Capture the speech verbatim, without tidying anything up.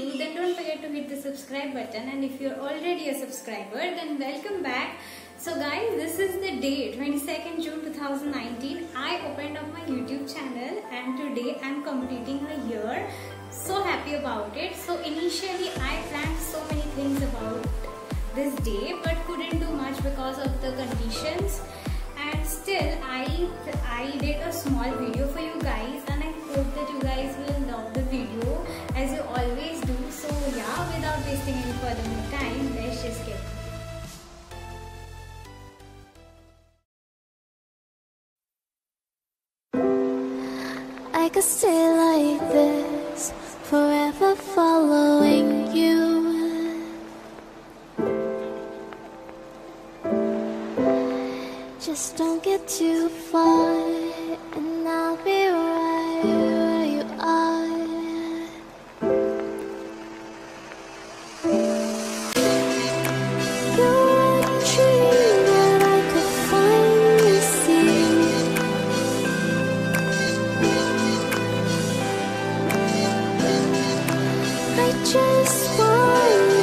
new, then don't forget to hit the subscribe button, and if you're already a subscriber, then welcome back. So guys, this is the day, twenty-second June two thousand nineteen. I opened up my YouTube channel and today I'm completing a year. So happy about it. So initially I planned so many things about this day but couldn't do much because of the conditions, and still I, I did a small video for you guys, and I hope that you guys will love the video as you always do. So yeah, without wasting any further more time, let's just get it. I could stay like this, forever following you. Just don't get too far, and I'll be right where you are. You're a dream that I could finally see. I just want